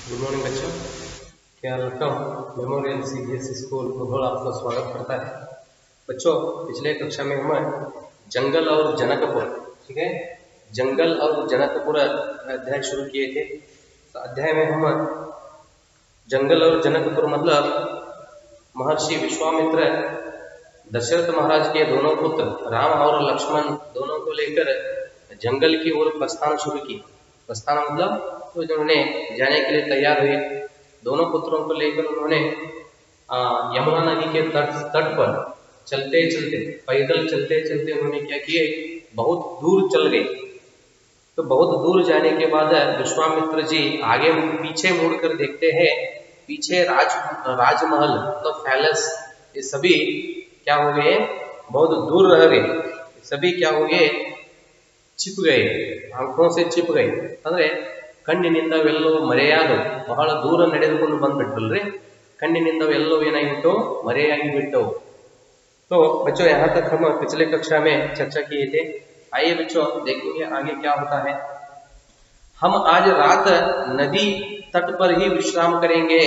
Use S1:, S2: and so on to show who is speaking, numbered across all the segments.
S1: Good morning बच्चों। क्या welcome memorial CBSE school भूगोल आपका स्वागत करता है। बच्चों, पिछले कक्षा में हम जंगल और जनकपुर, ठीक है, जंगल और जनकपुर अध्याय शुरू किए थे। तो अध्याय में हम जंगल और जनकपुर मतलब महर्षि विश्वामित्र दशरथ महाराज के दोनों पुत्र राम और लक्ष्मण दोनों को लेकर जंगल की ओर प्रस्थान शुरू की। प्रस्थान मतलब तो उन्होंने जाने के लिए तैयार हुए। दोनों पुत्रों को लेकर उन्होंने यमुना नदी के तट पर चलते चलते, पैदल चलते चलते उन्होंने क्या किए, बहुत दूर चल गए। तो बहुत दूर जाने के बाद विश्वामित्र जी आगे पीछे मुड़कर देखते हैं, पीछे राजमहल तो पैलेस ये सभी क्या हो गए, बहुत दूर रह गए। सभी क्या हो गए, ಚಿಪ್ ಗए, ಆಂಖೋं से ಚಿಪ್ ಗए ಅಂದ್ರೆ ಕಣ್ಣಿನಿಂದವೆಲ್ಲೋ ಮರೆಯಾದವು, ಬಹಳ ದೂರ ನಡೆದುಕೊಂಡು ಬಂದ್ಬಿಟ್ರಲ್ರಿ, ಕಣ್ಣಿನಿಂದವೆಲ್ಲೋ ಏನಾಗಿಬಿಟ್ಟು ಮರೆಯಾಗಿ ಬಿಟ್ಟವು। तो बच्चों यहाँ तक हम पिछले कक्षा में चर्चा किए थे। आइए बच्चों देखेंगे आगे क्या होता है। हम आज रात नदी तट पर ही विश्राम करेंगे,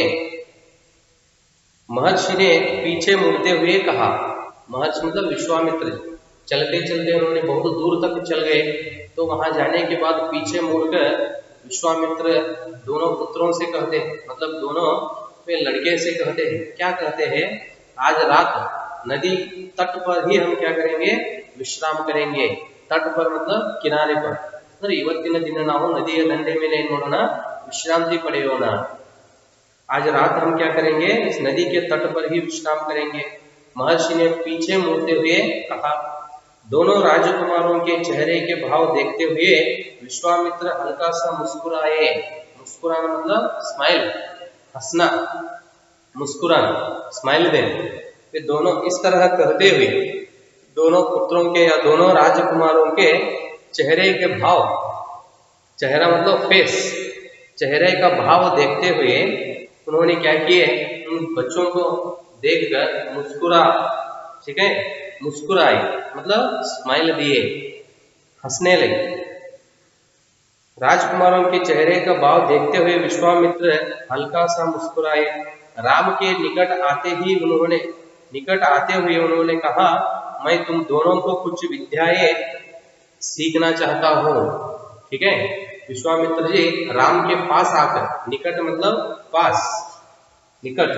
S1: महर्षि ने पीछे मुड़ते हुए कहा। महर्षि मतलब विश्वामित्र जी चलते चलते उन्होंने बहुत दूर तक चल गए। तो वहां जाने के बाद पीछे मुड़कर विश्वामित्र दोनों पुत्रों से कहते हैं, मतलब दोनों लड़के से कहते हैं, क्या कहते हैं, आज रात नदी तट पर ही हम क्या करेंगे, विश्राम करेंगे। तट पर मतलब किनारे पर, ಅಂದ್ರೆ ಇವತ್ತಿನ ದಿನ ನಾವು ನದಿಯ ದಂಡೆ ಮೇಲೆ ಏನು ಮಾಡೋಣ, विश्रांति ಪಡೆಯೋಣ। आज रात हम क्या करेंगे, इस नदी के तट पर ही विश्राम करेंगे। महर्षि ने पीछे मुड़ते हुए कहा। दोनों राजकुमारों के चेहरे के भाव देखते हुए विश्वामित्र हल्का सा मुस्कुराए। मुस्कुराना मतलब स्माइल, हंसना, मुस्कुराना, स्माइल देना। वे दोनों इस तरह कहते हुए दोनों पुत्रों के या दोनों राजकुमारों के चेहरे के भाव, चेहरा मतलब फेस, चेहरे का भाव देखते हुए उन्होंने क्या किए, उन बच्चों को देखकर मुस्कुरा, ठीक है, मुस्कुराए मतलब स्माइल दिए, हंसने लगे। राजकुमारों के चेहरे का भाव देखते हुए विश्वामित्र हल्का सा मुस्कुराए। राम के निकट आते हुए उन्होंने कहा, मैं तुम दोनों को कुछ विद्याएं सीखना चाहता हूँ। ठीक है, विश्वामित्र जी राम के पास आकर, निकट मतलब पास, निकट,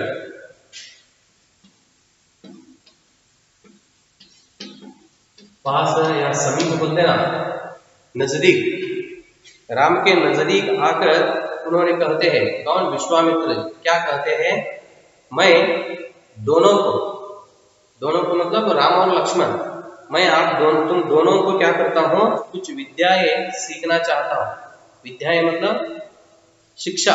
S1: पास या समीप बोलते ना, नजदीक, राम के नजदीक आकर उन्होंने कहते हैं, कौन, विश्वामित्र क्या कहते हैं, मैं दोनों को मतलब राम और लक्ष्मण, मैं तुम दोनों को क्या करता हूं, कुछ विद्याएं सीखना चाहता हूं। विद्याएं मतलब शिक्षा,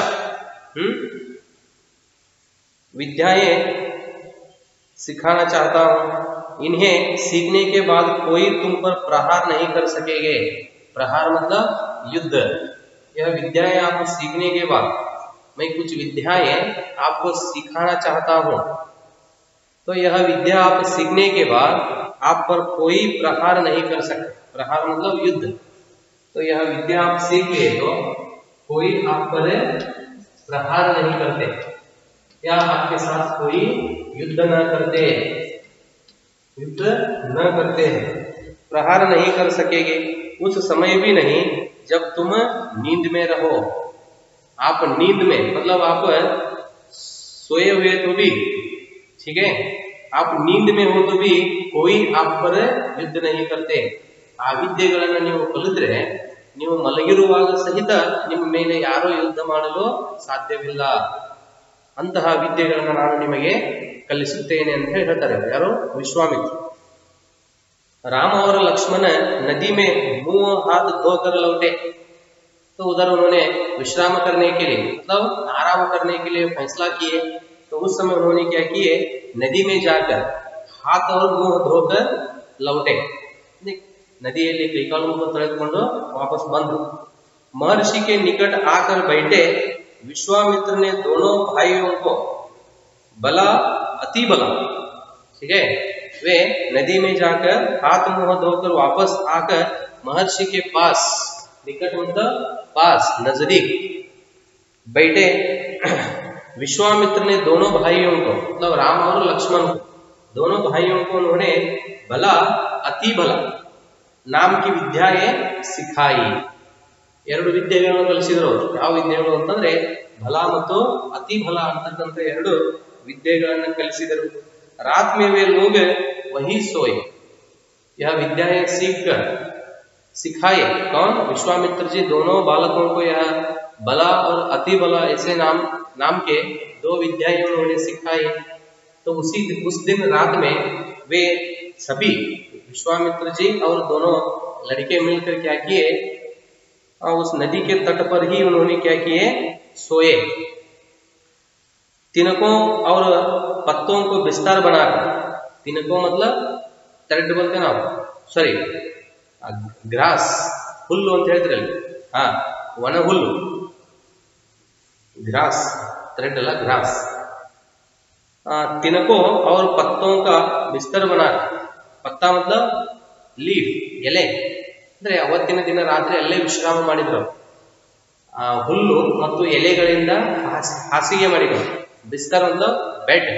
S1: विद्याएं सिखाना चाहता हूं। इन्हें सीखने के बाद कोई तुम पर प्रहार नहीं कर सकेंगे। प्रहार मतलब युद्ध। यह विद्याएं आपको सीखने के बाद, मैं कुछ विद्याएं आपको सिखाना चाहता हूं, तो यह विद्या आप सीखने के बाद आप पर कोई प्रहार नहीं कर सकते। प्रहार मतलब युद्ध। तो यह विद्या आप सीख लिए तो कोई आप पर प्रहार नहीं करते या आपके साथ कोई युद्ध न करते, युद्ध न करते हैं, प्रहार नहीं कर सकेंगे। उस समय भी नहीं जब तुम नींद में रहो। आप नींद में मतलब आप सोए हुए तो भी, ठीक है, आप नींद में हो तो भी कोई आप पर युद्ध नहीं करते। ಆ ವಿದ್ಯೆಗಳನ್ನು ನೀವು ಕಲಿತ್ರೆ ನೀವು ಮಲಗಿರುವಾಗ ಸಹಿತ ನಿಮ್ಮ ಮೇಲೆ ಯಾರೂ ಯುದ್ಧ ಮಾಡಲು ಸಾಧ್ಯವಿಲ್ಲ, ಅಂತಹ ವಿದ್ಯೆಗಳನ್ನು ನಾನು ನಿಮಗೆ ಕಲಿಸುತ್ತೇನೆ ಅಂತ ಹೇಳ್ತಾರೆ ಯಾರು, ವಿಶ್ವಾಮಿತ್ರ। राम और लक्ष्मण नदी में मुंह हाथ धोकर लौटे। तो उधर उन्होंने विश्राम करने के लिए मतलब आराम करने के लिए फैसला किए। तो उस समय उन्होंने क्या किए, नदी में जाकर हाथ और मुंह धोकर लौटे। नदिಯಲ್ಲಿ ಕೈಕಾಲು ಮುಖ ತೊಳೆದುಕೊಂಡು वापस ಬಂದರು। महर्षि के निकट आकर बैठे। विश्वामित्र ने दोनों भाइयों को बला, अति बला, ठीक है, वे नदी में जाकर हाथ मुंह धोकर वापस आकर महर्षि के पास, निकट मतलब पास, नजदीक बैठे विश्वामित्र ने दोनों भाइयों को, मतलब राम और लक्ष्मण को, दोनों भाइयों को उन्होंने भला अति भला नाम की ವಿದ್ಯಾಯೇ ಸಿಖಾಯಿ. ಎರಡು ವಿದ್ಯೆಗಳನ್ನು ಕಲಿಸಿದರು. ಯಾವ ವಿದ್ಯೆಗಳು ಅಂತಂದ್ರೆ ಭಲ ಮತ್ತು ಅತಿ ಭಲ ಅಂತಕ್ಕಂಥ ಎರಡು ವಿದ್ಯೆಗಳನ್ನು ಕಲಿಸಿದರು. रात में वे लोग वही सोए. यह विद्याएं सीख कर सिखाए. कौन? विश्वामित्र जी दोनों बालकों को यह बला और अति बला ऐसे नाम के दो विद्याएं उन्होंने सिखाई. तो उस दिन रात में वे सभी विश्वामित्र जी और दोनों लड़के मिलकर क्या किए, उस नदी के तट पर ही उन्होंने क्या किए, सोए. तिनकों और पत्तों को बिस्तर बनाकर, तिनको मतलब थ्रेड बोलते ना, सॉरी ग्रास, ಹುಲ್ಲು ಅಂತ ಹೇಳ್ತಿರಲ್ಲ, ಒಣ ಹುಲ್ಲು, ग्रास, थ्रेड अಲ್ಲ ग्रास. तिनको और पत्तों का बिस्तर बनाकर, पत्ता मतलब ಲೀಫ್, ಎಲೆ, ಅಂದ್ರೆ ಅವತ್ತಿನ ದಿನ ರಾತ್ರಿ ಅಲ್ಲೇ ವಿಶ್ರಾಮ ಮಾಡಿದ್ರು. ಹುಲ್ಲು ಮತ್ತು ಎಲೆಗಳಿಂದ ಹಾಸಿಗೆ ಮಾಡಿದ್ರು. ಬಿಸ್ತರ್ ಅಂದ್ರೆ ಬೆಡ್.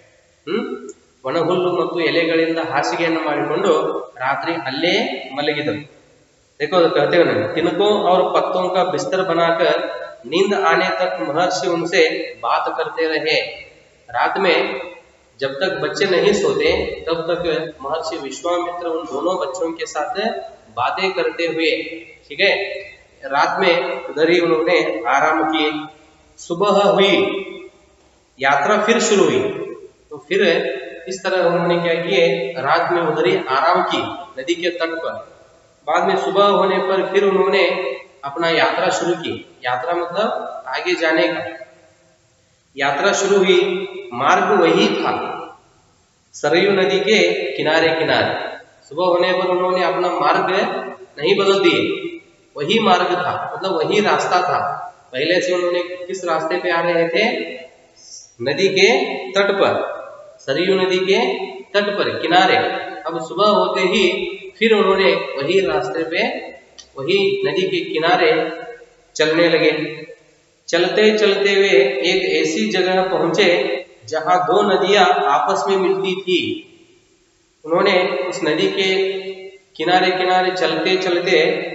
S1: ಒಣ ಹುಲ್ಲು ಮತ್ತು ಎಲೆಗಳಿಂದ ಹಾಸಿಗೆಯನ್ನು ಮಾಡಿಕೊಂಡು ರಾತ್ರಿ ಅಲ್ಲೇ ಮಲಗಿದರು. देखो कहते हैं ना, तिनको और पत्तों का बिस्तर बनाकर नींद आने तक महर्षि उनसे बात करते रहे. रात में जब तक बच्चे नहीं सोते तब तक महर्षि विश्वामित्र उन दोनों बच्चों के साथ बातें करते हुए, ठीक है, रात में उधर ही उन्होंने आराम किए. सुबह हुई, यात्रा फिर शुरू हुई. तो फिर इस तरह उन्होंने क्या किए, रात में उधर ही आराम की नदी के तट पर. बाद में सुबह होने पर फिर उन्होंने अपना यात्रा शुरू की. यात्रा मतलब आगे जाने का. यात्रा शुरू हुई. मार्ग वही था, सरयू नदी के किनारे किनारे. सुबह होने पर उन्होंने अपना मार्ग नहीं बदल दिए, वही मार्ग था, मतलब वही रास्ता था. पहले से उन्होंने किस रास्ते पे आ रहे थे, नदी के तट पर, सरयू नदी के तट पर किनारे. अब सुबह होते ही फिर उन्होंने वही रास्ते पे, वही नदी के किनारे चलने लगे. चलते चलते वे एक ऐसी जगह पहुंचे जहां दो नदियां आपस में मिलती थी. उन्होंने उस नदी के किनारे किनारे चलते चलते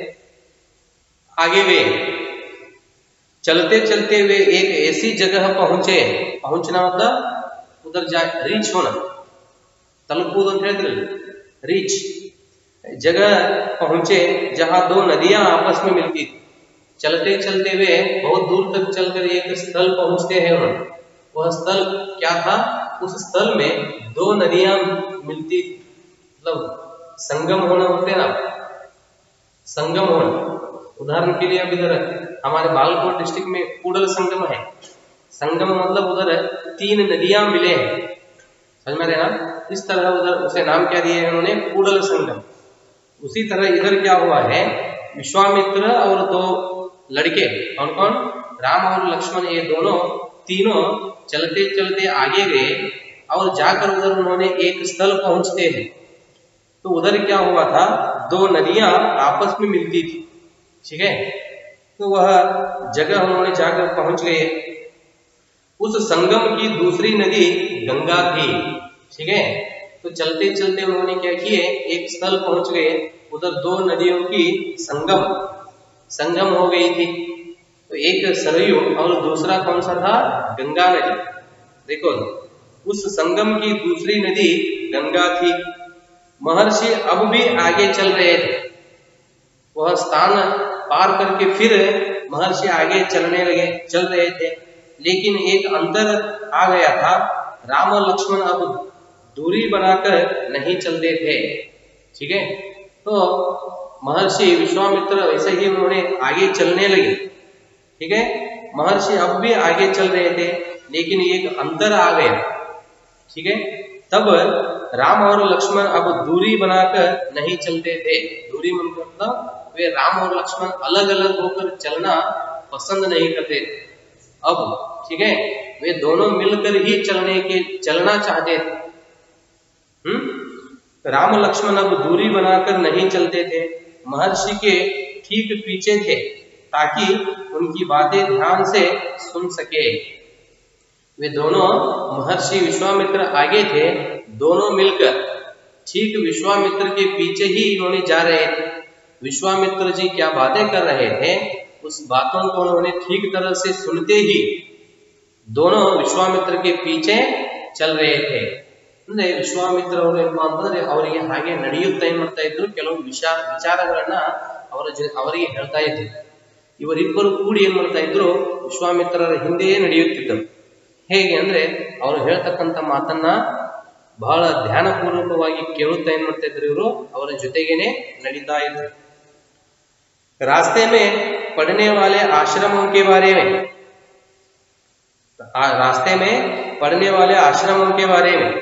S1: आगे वे, चलते चलते वे एक ऐसी जगह पहुंचे. पहुंचना मतलब उधर जा, रीच होना, तलपुद ಅಂತ ಹೇಳ್ತಿರಲ್ಲ, रीच, जगह पहुंचे जहां दो नदियां आपस में मिलती थी. चलते चलते वे बहुत दूर तक चलकर एक स्थल पहुंचते हैं. उन्होंने वह स्थल क्या था, उस स्थल में दो नदियां मिलती, मतलब संगम होना होते ना, संगम होना. उदाहरण के लिए अब इधर हमारे बालाकोट डिस्ट्रिक्ट में कूडल संगम है. संगम मतलब उधर 3 नदियां मिले हैं, समझ में ना. इस तरह उधर उसे नाम क्या दिए हैं उन्होंने, कूडल संगम. उसी तरह इधर क्या हुआ है, विश्वामित्र और 2 लड़के, कौन कौन, राम और लक्ष्मण, ये दोनों तीनों चलते चलते आगे गए और जाकर उधर उन्होंने एक स्थल पहुंचते हैं. तो उधर क्या हुआ था, 2 नदियां आपस में मिलती थी, ठीक है. तो वह जगह उन्होंने जाकर पहुंच गए. उस संगम की दूसरी नदी गंगा थी, ठीक है. तो चलते चलते उन्होंने क्या किए, एक स्थल पहुंच गए, उधर 2 नदियों की संगम हो गई थी. तो एक सरयू और दूसरा कौन सा था, गंगा नदी. देखो उस संगम की दूसरी नदी गंगा थी. महर्षि अब भी आगे चल रहे थे. वह स्थान पार करके फिर महर्षि आगे चल रहे थे. लेकिन एक अंतर आ गया था, राम और लक्ष्मण अब दूरी बनाकर नहीं चलते थे, ठीक है. तो महर्षि विश्वामित्र वैसे ही उन्होंने आगे चलने लगे, ठीक है. महर्षि अब भी आगे चल रहे थे, लेकिन एक अंतर आ गया, ठीक है. तब राम और लक्ष्मण अब दूरी बनाकर नहीं चलते थे. दूरी मतलब वे राम और लक्ष्मण अलग अलग होकर चलना पसंद नहीं करते थे अब, ठीक है. वे दोनों मिलकर ही चलना चाहते थे. राम लक्ष्मण अब दूरी बनाकर नहीं चलते थे, महर्षि के ठीक पीछे थे ताकि उनकी बातें ध्यान से सुन सके. वे दोनों महर्षि विश्वामित्र आगे थे, दोनों मिलकर ठीक विश्वामित्र के पीछे ही इन्होंने जा रहे थे। विश्वामित्र जी क्या बातें कर रहे थे उस बातों को उन्होंने ठीक तरह से सुनते ही दोनों विश्वामित्र के पीछे चल रहे थे। ಅಂದ್ರೆ ವಿಶ್ವಾಮಿತ್ರ ಅವರು ಏನು ಅಂತಂದ್ರೆ ಅವರಿಗೆ ಹಾಗೆ ನಡೆಯುತ್ತಾ ಏನ್ ಮಾಡ್ತಾ ಇದ್ರು, ಕೆಲವು ವಿಚಾರಗಳನ್ನ ಅವರಿಗೆ ಹೇಳ್ತಾ ಇದ್ರು. ಇವರಿಬ್ಬರು ಕೂಡಿ ಏನ್ ಮಾಡ್ತಾ ಇದ್ರು, ವಿಶ್ವಾಮಿತ್ರರ ಹಿಂದೆಯೇ ನಡೆಯುತ್ತಿದ್ದರು. ಹೇಗೆ ಅಂದ್ರೆ ಅವರು ಹೇಳ್ತಕ್ಕಂಥ ಮಾತನ್ನ ಬಹಳ ಧ್ಯಾನಪೂರ್ವಕವಾಗಿ ಕೇಳುತ್ತಾ ಏನ್ ಮಾಡ್ತಾ ಇದ್ರು, ಇವರು ಅವರ ಜೊತೆಗೇನೆ ನಡೀತಾ ಇದ್ರು. रास्ते में पढ़ने वाले आश्रमों के बारे में, रास्ते में पढ़ने वाले आश्रमों के बारे में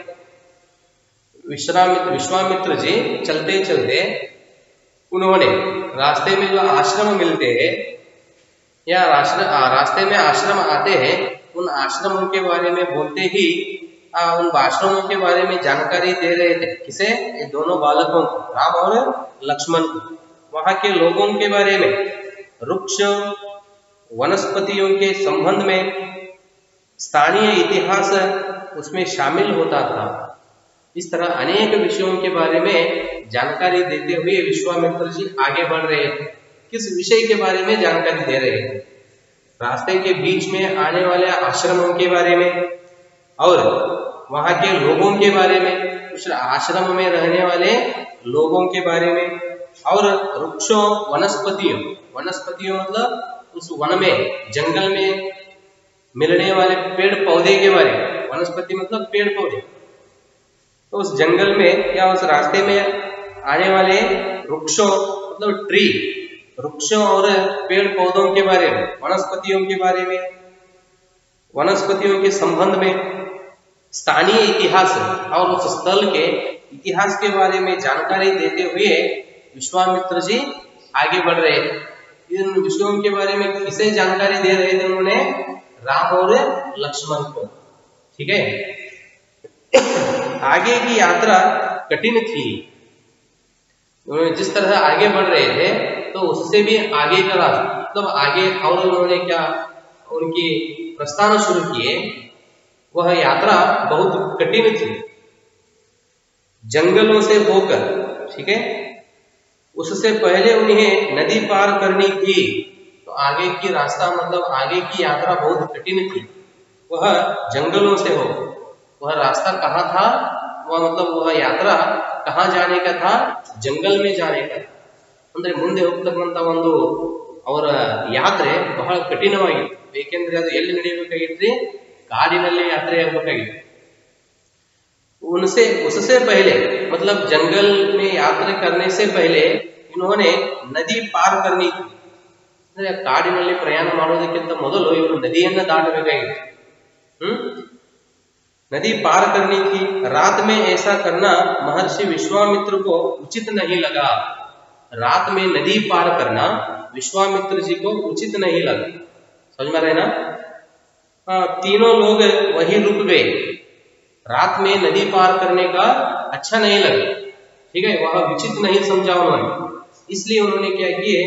S1: विश्वामित्र जी चलते चलते उन्होंने रास्ते में जो आश्रम मिलते हैं या रास्ते में आश्रम आते हैं, उन आश्रमों के बारे में बोलते ही उन आश्रमों के बारे में जानकारी दे रहे थे. किसे? ये दोनों बालकों को, राम और लक्ष्मण को. वहां के लोगों के बारे में, वृक्ष वनस्पतियों के संबंध में, स्थानीय इतिहास उसमें शामिल होता था. इस तरह अनेक विषयों के बारे में जानकारी देते हुए विश्वामित्र जी आगे बढ़ रहे थे. किस विषय के बारे में जानकारी दे रहे थे? रास्ते के बीच में आने वाले आश्रमों के बारे में और वहां के लोगों के बारे में, उस आश्रम में रहने वाले लोगों के बारे में, और वृक्षों वनस्पतियों, वनस्पतियों मतलब उस वन में जंगल में मिलने वाले पेड़ पौधे के बारे में. वनस्पति मतलब पेड़ पौधे. तो उस जंगल में या उस रास्ते में आने वाले वृक्षों मतलब ट्री, वृक्षों और पेड़ पौधों के बारे में, वनस्पतियों के बारे में, वनस्पतियों के संबंध में, स्थानीय इतिहास और उस स्थल के इतिहास के बारे में जानकारी देते हुए विश्वामित्र जी आगे बढ़ रहे थे. इन विषयों के बारे में किसे जानकारी दे रहे थे? उन्होंने राम और लक्ष्मण को. ठीक है. आगे की यात्रा कठिन थी. उन्होंने जिस तरह आगे बढ़ रहे थे तो उससे भी आगे का रास्ता, मतलब आगे और उन्होंने क्या उनकी प्रस्थान शुरू किए, वह यात्रा बहुत कठिन थी. जंगलों से होकर, ठीक है, उससे पहले उन्हें नदी पार करनी थी. तो आगे की रास्ता मतलब आगे की यात्रा बहुत कठिन थी. वह जंगलों से हो, वह रास्ता कहाँ था, वह मतलब वह यात्रा कहाँ जाने का था? जंगल में जाने का. ಅಂದ್ರೆ ಮುಂದೆ ಹೋಗ್ತಕ್ಕಂತ ಒಂದು ಅವರ ಯಾತ್ರೆ ಬಹಳ ಕಠಿಣವಾಗಿತ್ತು. ಏಕೆಂದ್ರೆ ಅದು ಎಲ್ಲಿ ನಡೆಯಬೇಕಾಗಿತ್ತು? ಕಾಡಿನಲ್ಲಿ ಯಾತ್ರೆ ಆಗಬೇಕಾಗಿತ್ತು. उनसे उससे पहले मतलब जंगल में यात्रा करने से पहले इन्होंने नदी पार करनी थी. ಕಾಡಿನಲ್ಲಿ ಪ್ರಯಾಣ ಮಾಡೋದಕ್ಕಿಂತ ಮೊದಲು ಇವರು ನದಿಯನ್ನ ದಾಟಬೇಕಾಗಿತ್ತು. नदी पार करनी थी. रात में ऐसा करना महर्षि विश्वामित्र को उचित नहीं लगा. रात में नदी पार करना विश्वामित्र जी को उचित नहीं लगा. समझ में रहे ना? तीनों लोग वहीं रुक गए. रात में नदी पार करने का अच्छा नहीं लगा. ठीक है, वह उचित नहीं समझा उन्होंने. इसलिए उन्होंने क्या किए,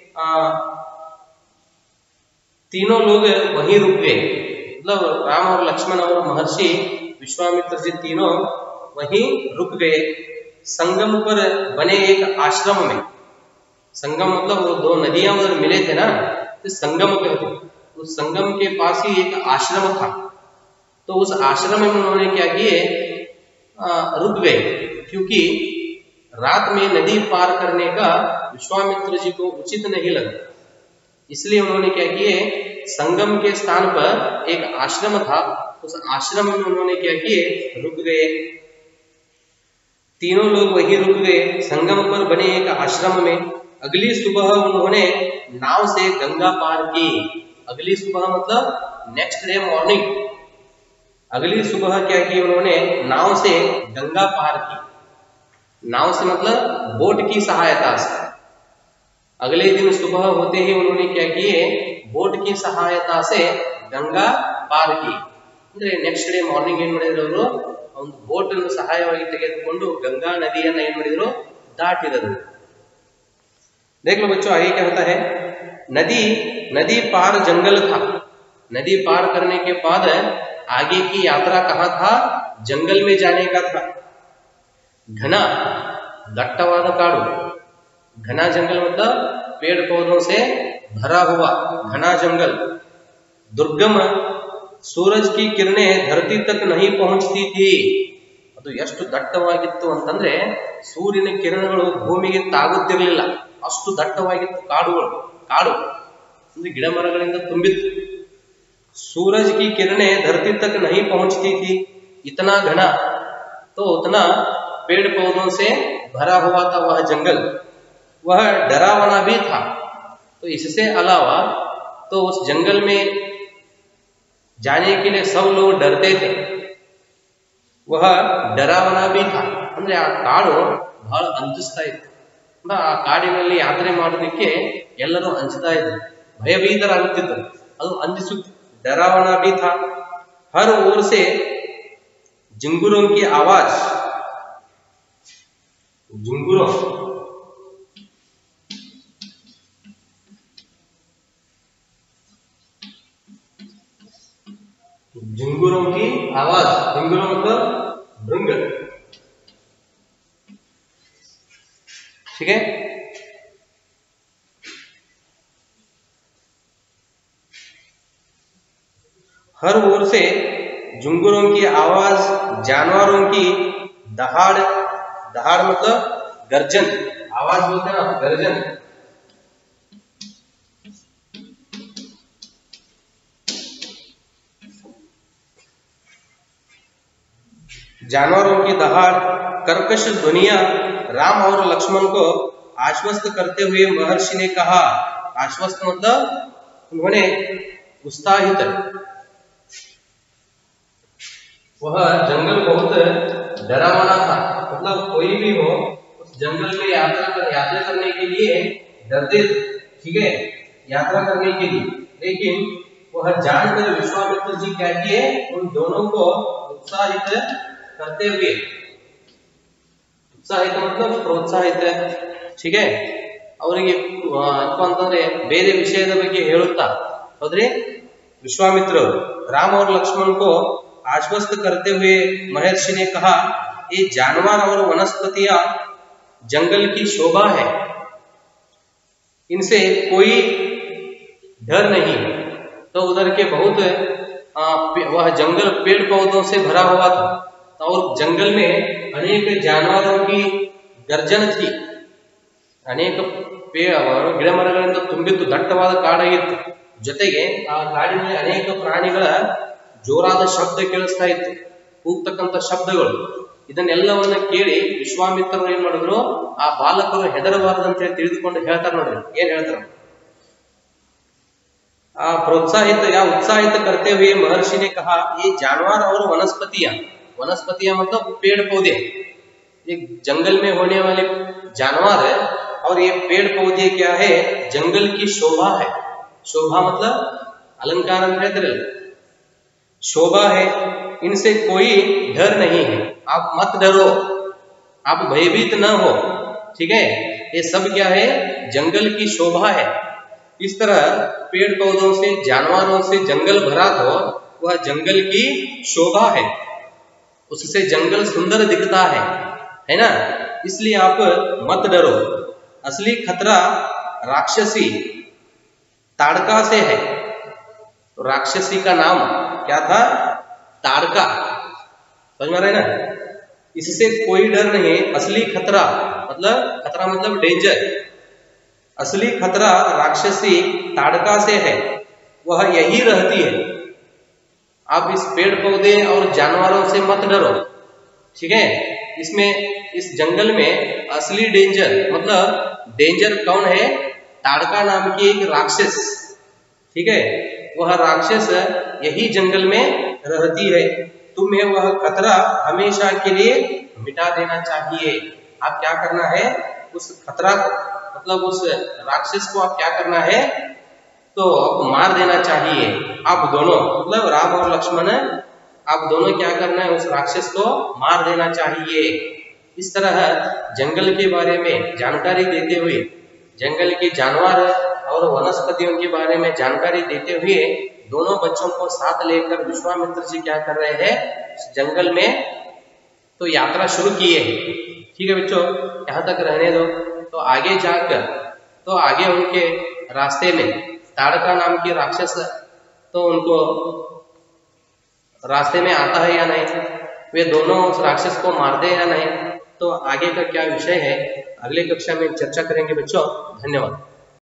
S1: तीनों लोग वहीं रुक गए. मतलब राम और लक्ष्मण और महर्षि विश्वामित्र जी तीनों वहीं रुक गए. संगम पर बने एक आश्रम में, संगम मतलब वो दो नदियां उधर मिले थे ना, तो संगम कहते. उस संगम के पास ही एक आश्रम था. तो उस आश्रम में उन्होंने क्या किए, रुक गए. क्योंकि रात में नदी पार करने का विश्वामित्र जी को उचित नहीं लगा. इसलिए उन्होंने क्या किए, संगम के स्थान पर एक आश्रम था, उस आश्रम में उन्होंने क्या किए, रुक गए. तीनों लोग वहीं रुक गए संगम पर बने एक आश्रम में. अगली सुबह उन्होंने नाव से गंगा पार की. अगली सुबह मतलब नेक्स्ट डे मॉर्निंग. अगली सुबह क्या की उन्होंने, नाव से गंगा पार की. नाव से मतलब बोट की सहायता से. अगले दिन सुबह होते ही उन्होंने क्या किए, बोट की सहायता से गंगा पार की. ಅಂದ್ರೆ ನೆಕ್ಸ್ಟ್ ಡೇ ಮಾರ್ನಿಂಗ್ ಏನ್ ಮಾಡಿದ್ರು, ಅವರು ಒಂದು ಬೋಟ್ ಅನ್ನು ಸಹಾಯವಾಗಿ ತೆಗೆದುಕೊಂಡು ಗಂಗಾ ನದಿಯನ್ನ ಏನ್ ಮಾಡಿದ್ರು, ದಾಟಿದರು. देख लो बच्चों आगे क्या होता है. नदी पार जंगल था. नदी पार करने के बाद आगे की यात्रा कहाँ था? जंगल में जाने का था। घना दट्टवाद काड़ू, घना जंगल मतलब पेड़ पौधों से भरा हुआ घना जंगल। दुर्गम, सूरज की किरणें धरती तक नहीं पहुंचती थी। ಅದು ಎಷ್ಟು ದಟ್ಟವಾಗಿತ್ತು ಅಂತಂದ್ರೆ ಸೂರ್ಯನ ಕಿರಣಗಳು ಭೂಮಿಗೆ ತಾಗುತ್ತಿರಲಿಲ್ಲ, ಅಷ್ಟು ದಟ್ಟವಾಗಿತ್ತು ಕಾಡುಗಳು. ಕಾಡು ಅಂದ್ರೆ ಗಿಡ ಮರಗಳಿಂದ ತುಂಬಿತ್ತು. सूरज की किरणें धरती तक नहीं पहुंचती थी, इतना घना, तो उतना पेड़ पौधों से भरा हुआ था वह जंगल। वह डरावना भी था, तो इससे अलावा तो उस जंगल में जाने के लिए सब लोग डरते थे। वह डरावना भी था ಅಂದ್ರೆ ಆ ಕಾಡು ಬಹಳ ಅಂಜಿಸ್ತಾ ಇತ್ತು. ಆ ಕಾಡಿನಲ್ಲಿ ಯಾತ್ರೆ ಮಾಡೋದಕ್ಕೆ ಎಲ್ಲರೂ ಅಂಜುತ್ತಾ ಇದ್ರು, ಭಯಭೀತರಾಗುತ್ತಿದ್ದರು. ಅದು ಅಂಜಿಸುತ್ತೆ. डरावना भी था। हर ओर से झिंगुरों की आवाज, झिंगुरों झिंगुरों की आवाज, झिंगुरों मतलब भृंग, ठीक है। हर ओर से झुंगुरों की आवाज, जानवरों की दहाड़, दहाड़ मतलब गर्जन, आवाज बोलते हैं ना, गर्जन। जानवरों की दहाड़, कर्कश ध्वनियां। राम और लक्ष्मण को आश्वस्त करते हुए महर्षि ने कहा, आश्वस्त मतलब उन्होंने उत्साहित। वह जंगल बहुत डरावना था, मतलब कोई भी हो उस जंगल में यात्रा करने के लिए डरते थे, ठीक है, यात्रा करने के लिए। लेकिन वह जानकर विश्वामित्र जी क्या किए, उन दोनों को उत्साहित करते हुए, उत्साहित मतलब प्रोत्साहित, ठीक है, ಅವರಿಗೆ ಅಂತಂದ್ರೆ ಬೇರೆ ವಿಷಯದ ಬಗ್ಗೆ ಹೇಳುತ್ತಾ ಹೋದ್ರೆ ವಿಶ್ವಾಮಿತ್ರರು राम और लक्ष्मण को आश्वस्त करते हुए महर्षि ने कहा, ये जानवर और वनस्पतियां जंगल की शोभा है, इनसे कोई डर नहीं। तो उधर के बहुत वह जंगल पेड़ पौधों से भरा हुआ था, और जंगल में अनेक जानवरों की गर्जन थी, अनेक ಗಿಡ ಮರಗಳಿಂದ ತುಂಬಿತ್ತು, ದಟ್ಟವಾದ ಕಾಡಾಗಿತ್ತು. ಜೊತೆಗೆ ಆ ಕಾಡಿನಲ್ಲಿ ಅನೇಕ ಪ್ರಾಣಿಗಳ ಜೋರಾದ ಶಬ್ದ ಕೇಳಿಸ್ತಾ ಇತ್ತು, ಕೂಗ್ತಕ್ಕಂಥ ಶಬ್ದಗಳು. ಇದನ್ನೆಲ್ಲವನ್ನ ಕೇಳಿ ವಿಶ್ವಾಮಿತ್ರರು ಏನ್ ಮಾಡಿದ್ರು, ಆ ಬಾಲಕರು ಹೆದರಬಾರದಂತ ಹೇಳಿ ತಿಳಿದುಕೊಂಡು ಹೇಳ್ತಾರೆ. ನೋಡ್ರಿ ಏನ್ ಹೇಳ್ತಾರೆ, ಆ प्रोत्साहित या उत्साहित करते हुए महर्षि ने कहा, ये जानवर और वनस्पतियां, वनस्पतियां मतलब पेड़ पौधे, ये जंगल में होने वाले जानवर है, और ये पेड़ पौधे क्या है, जंगल की शोभा है। शोभा मतलब अलंकार ಅಂತ ಹೇಳ್ತಾರೆ, शोभा है, इनसे कोई डर नहीं है, आप मत डरो, आप भयभीत न हो, ठीक है। ये सब क्या है, जंगल की शोभा है। इस तरह पेड़ पौधों से, जानवरों से जंगल भरा तो वह जंगल की शोभा है, उससे जंगल सुंदर दिखता है ना, इसलिए आप मत डरो। असली खतरा राक्षसी ताड़का से है। तो राक्षसी का नाम क्या था, ताड़का, समझ में आ रहा है ना। इससे कोई डर नहीं, असली खतरा मतलब डेंजर, असली खतरा राक्षसी ताड़का से है, वह यही रहती है। आप इस पेड़ पौधे और जानवरों से मत डरो, ठीक है। इसमें इस जंगल में असली डेंजर मतलब डेंजर कौन है, ताड़का नाम की एक राक्षस, ठीक है, वह राक्षस यही जंगल में रहती है। तुम्हें वह खतरा हमेशा के लिए मिटा देना चाहिए। आप क्या करना है, उस खतरा को मतलब उस राक्षस को आप क्या करना है, तो आपको मार देना चाहिए। आप दोनों मतलब राम और लक्ष्मण, आप दोनों क्या करना है, उस राक्षस को मार देना चाहिए। इस तरह जंगल के बारे में जानकारी देते हुए, जंगल के जानवर और वनस्पतियों के बारे में जानकारी देते हुए दोनों बच्चों को साथ लेकर विश्वामित्र जी क्या कर रहे हैं, जंगल में तो यात्रा शुरू किए। ठीक है बच्चों, यहाँ तक रहने दो। तो आगे जाकर तो आगे उनके रास्ते में ताड़का नाम की राक्षस तो उनको रास्ते में आता है या नहीं, वे दोनों उस राक्षस को मारते हैं या नहीं, तो आगे का क्या विषय है अगले कक्षा में चर्चा करेंगे बच्चों। धन्यवाद।